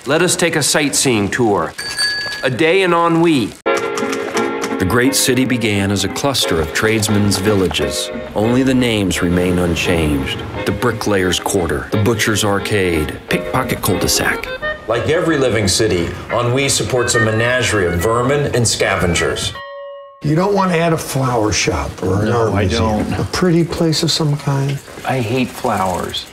Let us take a sightseeing tour. A day in ennui. The great city began as a cluster of tradesmen's villages. Only the names remain unchanged. The bricklayer's quarter, the butcher's arcade, pickpocket cul-de-sac. Like every living city, ennui supports a menagerie of vermin and scavengers. You don't want to add a flower shop or an art museum? I don't. A pretty place of some kind? I hate flowers.